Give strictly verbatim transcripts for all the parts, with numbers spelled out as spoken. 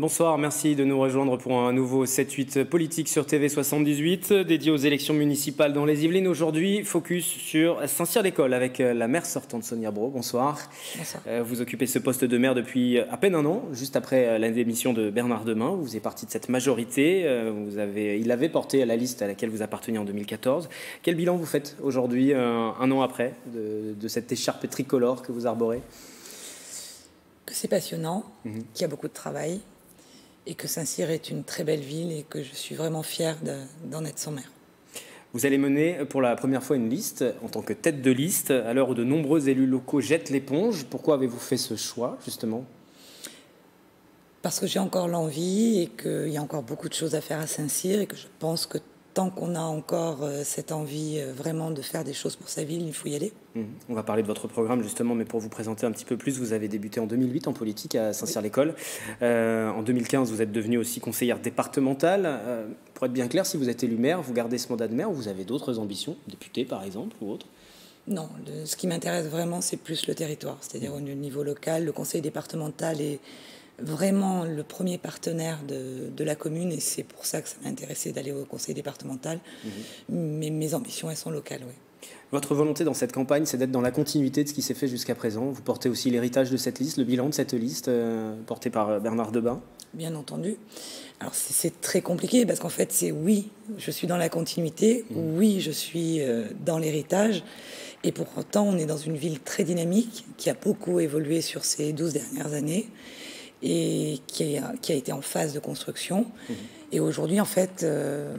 Bonsoir, merci de nous rejoindre pour un nouveau sept huit politique sur T V soixante-dix-huit, dédié aux élections municipales dans les Yvelines. Aujourd'hui, focus sur Saint-Cyr-l'École avec la maire sortante Sonia Brault. Bonsoir. Bonsoir. Vous occupez ce poste de maire depuis à peine un an, juste après la démission de Bernard Demin. Vous êtes partie de cette majorité. Vous avez, il avait porté la liste à laquelle vous apparteniez en deux mille quatorze. Quel bilan vous faites aujourd'hui, un, un an après, de, de cette écharpe tricolore que vous arborez? Que c'est passionnant, mmh. qu'il y a beaucoup de travail, et que Saint-Cyr est une très belle ville et que je suis vraiment fière d'en être son maire. Vous allez mener pour la première fois une liste en tant que tête de liste, à l'heure où de nombreux élus locaux jettent l'éponge. Pourquoi avez-vous fait ce choix, justement? Parce que j'ai encore l'envie et qu'il y a encore beaucoup de choses à faire à Saint-Cyr et que je pense que tant qu'on a encore cette envie vraiment de faire des choses pour sa ville, il faut y aller. Mmh. On va parler de votre programme justement, mais pour vous présenter un petit peu plus, vous avez débuté en deux mille huit en politique à Saint-Cyr-l'École. Oui. Euh, en deux mille quinze, vous êtes devenue aussi conseillère départementale. Euh, pour être bien clair, si vous êtes élu maire, vous gardez ce mandat de maire ou vous avez d'autres ambitions, député par exemple ou autre? Non, le, ce qui m'intéresse vraiment, c'est plus le territoire, c'est-à-dire mmh. au niveau local. Le conseil départemental est vraiment le premier partenaire de, de la commune et c'est pour ça que ça m'a intéressé d'aller au conseil départemental. Mmh. Mais mes ambitions, elles sont locales, oui. Votre volonté dans cette campagne, c'est d'être dans la continuité de ce qui s'est fait jusqu'à présent. Vous portez aussi l'héritage de cette liste, le bilan de cette liste euh, portée par Bernard Demin. Bien entendu. Alors c'est très compliqué parce qu'en fait, c'est oui, je suis dans la continuité, mmh. oui, je suis euh, dans l'héritage. Et pour autant, on est dans une ville très dynamique qui a beaucoup évolué sur ces douze dernières années et qui a, qui a été en phase de construction. Mmh. Et aujourd'hui, en fait, euh,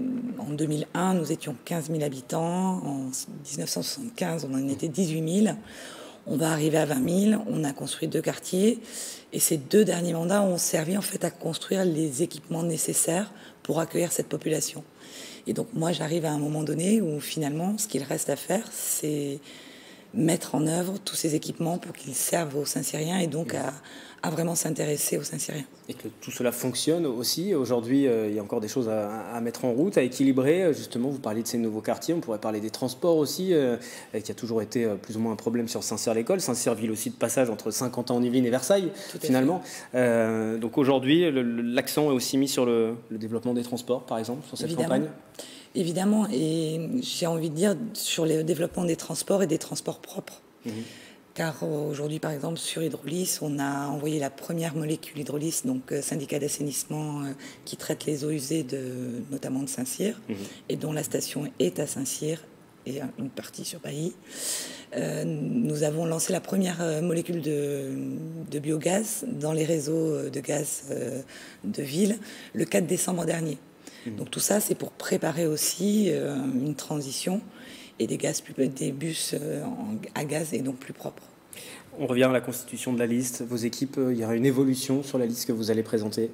en deux mille un, nous étions quinze mille habitants. En mille neuf cent soixante-quinze, on en était dix-huit mille. On va arriver à vingt mille. On a construit deux quartiers. Et ces deux derniers mandats ont servi en fait à construire les équipements nécessaires pour accueillir cette population. Et donc, moi, j'arrive à un moment donné où finalement, ce qu'il reste à faire, c'est mettre en œuvre tous ces équipements pour qu'ils servent aux Saint-Cyriens et donc à, à vraiment s'intéresser aux Saint-Cyriens. Et que tout cela fonctionne aussi. Aujourd'hui, euh, il y a encore des choses à, à mettre en route, à équilibrer. Justement, vous parliez de ces nouveaux quartiers. On pourrait parler des transports aussi, euh, qui a toujours été euh, plus ou moins un problème sur Saint-Cyr-l'École. Saint-Cyr, ville aussi de passage entre Saint-Quentin-en-Yvelines et Versailles, finalement. Euh, donc aujourd'hui, l'accent est aussi mis sur le, le développement des transports, par exemple, sur cette Évidemment. campagne. Évidemment, et j'ai envie de dire sur le développement des transports et des transports propres. Mmh. Car aujourd'hui, par exemple, sur Hydrolis, on a envoyé la première molécule Hydrolis, donc euh, syndicat d'assainissement euh, qui traite les eaux usées, de, notamment de Saint-Cyr, mmh. et dont la station est à Saint-Cyr et une partie sur Bailly. Euh, nous avons lancé la première euh, molécule de, de biogaz dans les réseaux de gaz euh, de ville le quatre décembre dernier. Donc tout ça, c'est pour préparer aussi euh, une transition et des, gaz plus, des bus euh, en, à gaz et donc plus propres. On revient à la constitution de la liste. Vos équipes, euh, il y aura une évolution sur la liste que vous allez présenter?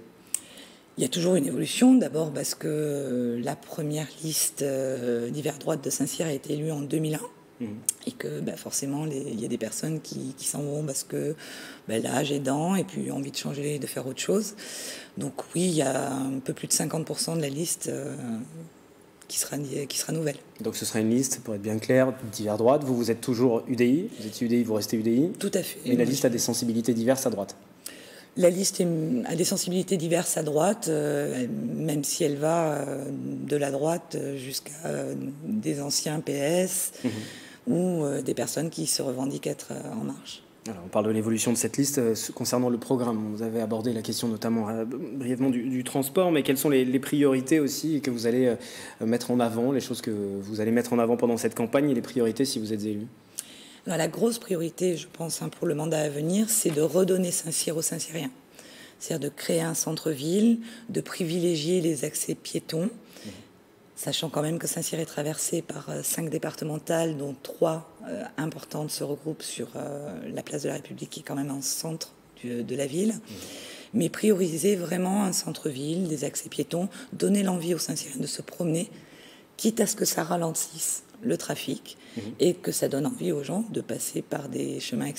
Il y a toujours une évolution, d'abord parce que euh, la première liste euh, d'hiver droite de Saint-Cyr a été élue en deux mille un. Mmh. Et que bah, forcément, les, il y a des personnes qui, qui s'en vont parce que bah, l'âge aidant et puis envie de changer, de faire autre chose. Donc oui, il y a un peu plus de cinquante pour cent de la liste euh, qui, sera, qui sera nouvelle. Donc ce sera une liste, pour être bien clair, d'hiver droite. Vous, vous êtes toujours U D I, vous êtes U D I, vous restez U D I. Tout à fait. Mais la liste a des sensibilités diverses à droite. La liste a des sensibilités diverses à droite, euh, même si elle va euh, de la droite jusqu'à euh, des anciens P S mmh. ou euh, des personnes qui se revendiquent être euh, en marche. Alors, on parle de l'évolution de cette liste. Euh, concernant le programme, vous avez abordé la question notamment euh, brièvement du, du transport, mais quelles sont les, les priorités aussi que vous allez euh, mettre en avant, les choses que vous allez mettre en avant pendant cette campagne et les priorités si vous êtes élu? Alors, la grosse priorité, je pense, hein, pour le mandat à venir, c'est de redonner Saint-Cyr aux Saint-Cyriens. C'est-à-dire de créer un centre-ville, de privilégier les accès piétons, mmh. sachant quand même que Saint-Cyr est traversé par euh, cinq départementales, dont trois euh, importantes se regroupent sur euh, la place de la République, qui est quand même en centre du, de la ville. Mmh. Mais prioriser vraiment un centre-ville, des accès piétons, donner l'envie aux Saint-Cyriens de se promener, quitte à ce que ça ralentisse le trafic mmh. et que ça donne envie aux gens de passer par des chemins extérieurs.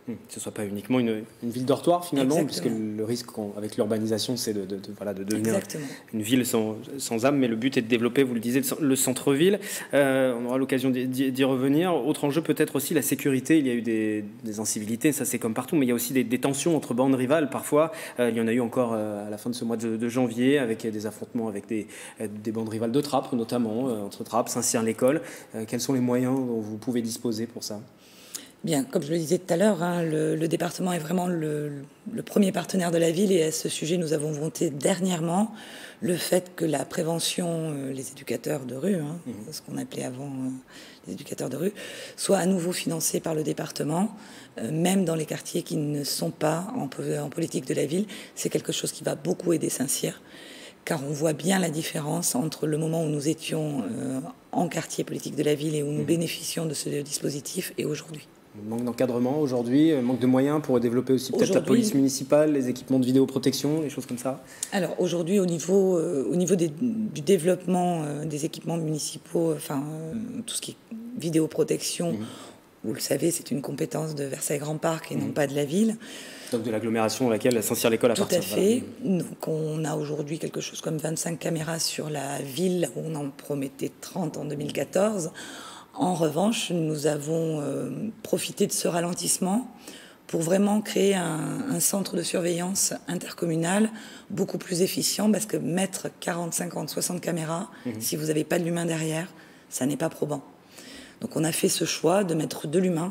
Que ce ne soit pas uniquement une, une ville dortoir finalement, Exactement. puisque le risque avec l'urbanisation, c'est de, de, de, voilà, de devenir Exactement. une ville sans, sans âme, mais le but est de développer, vous le disiez, le centre-ville. Euh, on aura l'occasion d'y revenir. Autre enjeu, peut-être aussi la sécurité. Il y a eu des, des incivilités, ça c'est comme partout, mais il y a aussi des, des tensions entre bandes rivales parfois. Euh, il y en a eu encore euh, à la fin de ce mois de, de janvier, avec des affrontements avec des, des bandes rivales de Trappes, notamment, euh, entre Trappes, Saint-Cyr-l'École. Euh, quels sont les moyens dont vous pouvez disposer pour ça ? Bien, comme je le disais tout à l'heure, hein, le, le département est vraiment le, le premier partenaire de la ville et à ce sujet, nous avons voté dernièrement le fait que la prévention, euh, les éducateurs de rue, hein, mmh. ce qu'on appelait avant euh, les éducateurs de rue, soit à nouveau financée par le département, euh, même dans les quartiers qui ne sont pas en, en politique de la ville. C'est quelque chose qui va beaucoup aider Saint-Cyr, car on voit bien la différence entre le moment où nous étions euh, en quartier politique de la ville et où nous mmh. bénéficions de ce dispositif et aujourd'hui. Manque d'encadrement aujourd'hui, manque de moyens pour développer aussi peut-être la police municipale, les équipements de vidéoprotection, les choses comme ça. Alors aujourd'hui, au niveau, euh, au niveau des, du développement euh, des équipements municipaux, enfin euh, tout ce qui est vidéoprotection, mmh. vous le savez, c'est une compétence de Versailles Grand Parc et mmh. non pas de la ville. Donc de l'agglomération à laquelle Saint-Cyr-l'École appartient. Tout à fait. Voilà. Donc on a aujourd'hui quelque chose comme vingt-cinq caméras sur la ville, où on en promettait trente en deux mille quatorze. En revanche, nous avons euh, profité de ce ralentissement pour vraiment créer un, un centre de surveillance intercommunal beaucoup plus efficient, parce que mettre quarante, cinquante, soixante caméras, mmh. si vous n'avez pas de l'humain derrière, ça n'est pas probant. Donc on a fait ce choix de mettre de l'humain,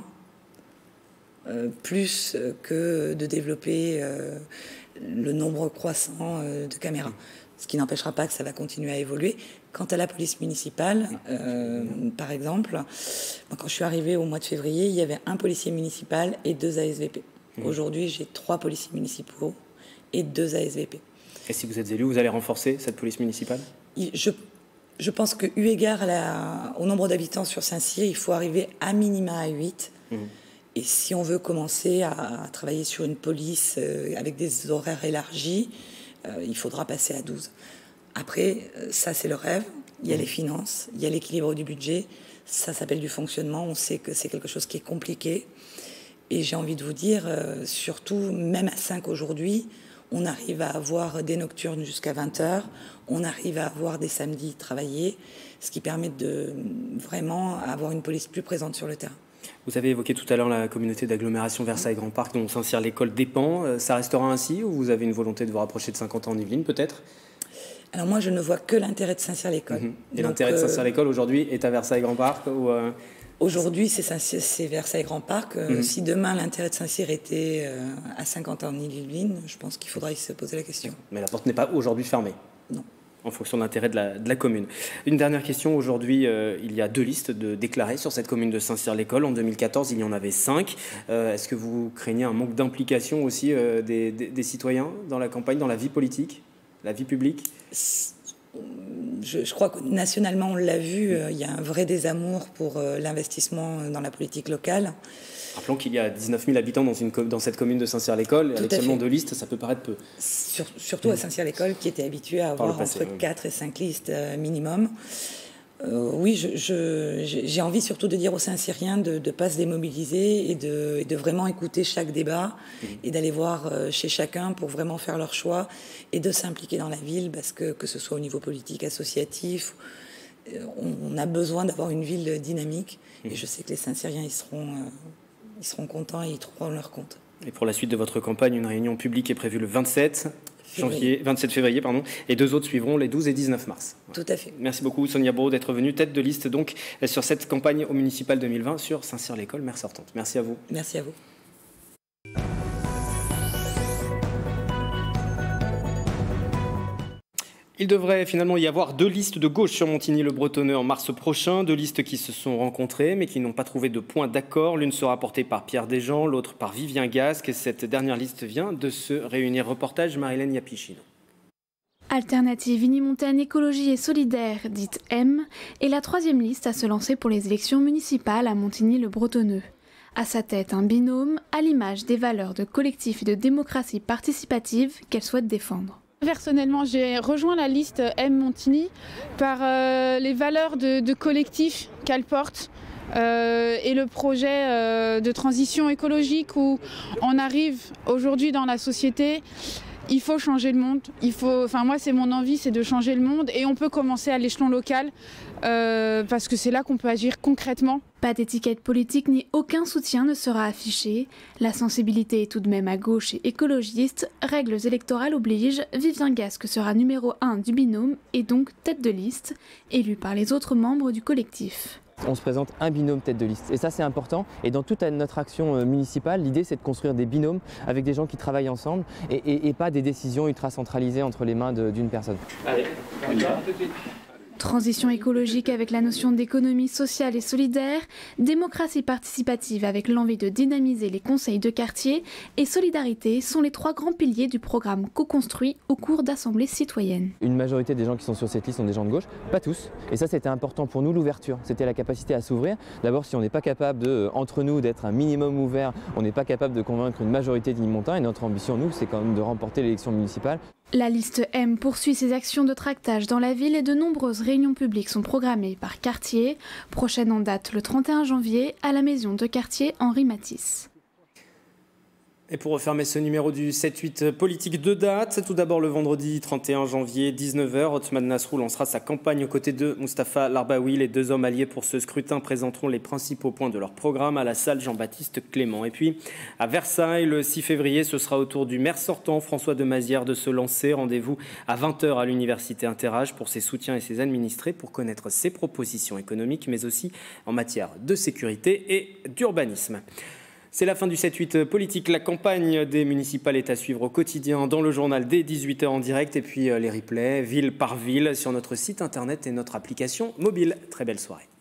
euh, plus que de développer euh, le nombre croissant euh, de caméras. Mmh. Ce qui n'empêchera pas que ça va continuer à évoluer. Quant à la police municipale, euh, par exemple, quand je suis arrivée au mois de février, il y avait un policier municipal et deux A S V P. Mmh. Aujourd'hui, j'ai trois policiers municipaux et deux A S V P. Et si vous êtes élu, vous allez renforcer cette police municipale ? je, je pense que, eu égard à la, au nombre d'habitants sur Saint-Cyr, il faut arriver à minima à huit. Mmh. Et si on veut commencer à, à travailler sur une police euh, avec des horaires élargis, euh, il faudra passer à douze. Après, ça c'est le rêve, il y a mmh. les finances, il y a l'équilibre du budget, ça s'appelle du fonctionnement, on sait que c'est quelque chose qui est compliqué. Et j'ai envie de vous dire, euh, surtout, même à cinq aujourd'hui, on arrive à avoir des nocturnes jusqu'à vingt heures, on arrive à avoir des samedis travaillés, ce qui permet de vraiment avoir une police plus présente sur le terrain. Vous avez évoqué tout à l'heure la communauté d'agglomération Versailles Grand Parc dont Saint-Cyr-l'École dépend. Ça restera ainsi ou vous avez une volonté de vous rapprocher de Saint-Quentin-en-Yvelines peut-être ? Alors moi, je ne vois que l'intérêt de Saint-Cyr-l'École. Mmh. Et l'intérêt euh, de Saint-Cyr-l'École aujourd'hui est à Versailles Grand Parc ou euh... Aujourd'hui, c'est Versailles Grand Parc. Euh, mmh. Si demain l'intérêt de Saint-Cyr était euh, à Saint-Quentin-en-Yvelines, je pense qu'il faudra se poser la question. Mais la porte n'est pas aujourd'hui fermée. Non. En fonction de l'intérêt de la, de la commune. Une dernière question. Aujourd'hui, euh, il y a deux listes de déclarées sur cette commune de Saint-Cyr-l'École. En deux mille quatorze, il y en avait cinq. Euh, Est-ce que vous craignez un manque d'implication aussi euh, des, des, des citoyens dans la campagne, dans la vie politique, la vie publique ? Je, je crois que nationalement, on l'a vu, euh, il y a un vrai désamour pour euh, l'investissement dans la politique locale. Rappelons qu'il y a dix-neuf mille habitants dans, une, dans cette commune de Saint-Cyr-l'École. Avec seulement deux listes, ça peut paraître peu. Sur, surtout mmh. à Saint-Cyr-l'École, qui était habitué à avoir passé, entre oui. quatre et cinq listes euh, minimum. Euh, oui, je, je, j'ai envie surtout de dire aux Saint-Cyriens de ne pas se démobiliser et de, et de vraiment écouter chaque débat mmh. et d'aller voir euh, chez chacun pour vraiment faire leur choix et de s'impliquer dans la ville, parce que que ce soit au niveau politique, associatif, euh, on, on a besoin d'avoir une ville dynamique mmh. et je sais que les Saint-Cyriens ils seront, euh, ils seront contents et ils trouveront leur compte. Et pour la suite de votre campagne, une réunion publique est prévue le vingt-sept janvier, vingt-sept février, pardon, et deux autres suivront les douze et dix-neuf mars. Tout à fait. Merci beaucoup Sonia Braud d'être venue, tête de liste donc sur cette campagne au municipal deux mille vingt sur Saint-Cyr-l'École, maire sortante. Merci à vous. Merci à vous. Il devrait finalement y avoir deux listes de gauche sur Montigny-le-Bretonneux en mars prochain, deux listes qui se sont rencontrées mais qui n'ont pas trouvé de point d'accord. L'une sera portée par Pierre Desjean, l'autre par Vivien Gasque. Cette dernière liste vient de se réunir. Reportage Marilène Yapichino. Alternative Unimontane Écologie et Solidaire, dite M, est la troisième liste à se lancer pour les élections municipales à Montigny-le-Bretonneux. À sa tête, un binôme à l'image des valeurs de collectif et de démocratie participative qu'elle souhaite défendre. Personnellement, j'ai rejoint la liste M Montigny par euh, les valeurs de, de collectif qu'elle porte, euh, et le projet euh, de transition écologique où on arrive aujourd'hui dans la société. Il faut changer le monde. Il faut, enfin moi, c'est mon envie, c'est de changer le monde. Et on peut commencer à l'échelon local euh, parce que c'est là qu'on peut agir concrètement. Pas d'étiquette politique ni aucun soutien ne sera affiché. La sensibilité est tout de même à gauche et écologiste. Règles électorales obligent. Vivien Gasque sera numéro un du binôme et donc tête de liste, élu par les autres membres du collectif. On se présente un binôme tête de liste et ça c'est important, et dans toute notre action municipale l'idée c'est de construire des binômes avec des gens qui travaillent ensemble et, et, et pas des décisions ultra centralisées entre les mains d'une personne. Allez, on y va. Transition écologique avec la notion d'économie sociale et solidaire, démocratie participative avec l'envie de dynamiser les conseils de quartier et solidarité sont les trois grands piliers du programme co-construit au cours d'assemblées citoyennes. Une majorité des gens qui sont sur cette liste sont des gens de gauche, pas tous, et ça c'était important pour nous, l'ouverture, c'était la capacité à s'ouvrir. D'abord si on n'est pas capable de, entre nous d'être un minimum ouvert, on n'est pas capable de convaincre une majorité de Nîmes-Montains, et notre ambition nous c'est quand même de remporter l'élection municipale. La liste M poursuit ses actions de tractage dans la ville et de nombreuses réunions publiques sont programmées par quartier. Prochaine en date le trente et un janvier à la maison de quartier Henri Matisse. Et pour refermer ce numéro du sept huit politique de date, tout d'abord le vendredi trente et un janvier, dix-neuf heures, Othman Nasrou lancera sa campagne aux côtés de Mustapha Larbaoui. Les deux hommes alliés pour ce scrutin présenteront les principaux points de leur programme à la salle Jean-Baptiste Clément. Et puis à Versailles, le six février, ce sera au tour du maire sortant, François de Mazières, de se lancer. Rendez-vous à vingt heures à l'université Interage pour ses soutiens et ses administrés pour connaître ses propositions économiques, mais aussi en matière de sécurité et d'urbanisme. C'est la fin du sept huit politique. La campagne des municipales est à suivre au quotidien dans le journal dès dix-huit heures en direct et puis les replays ville par ville sur notre site internet et notre application mobile. Très belle soirée.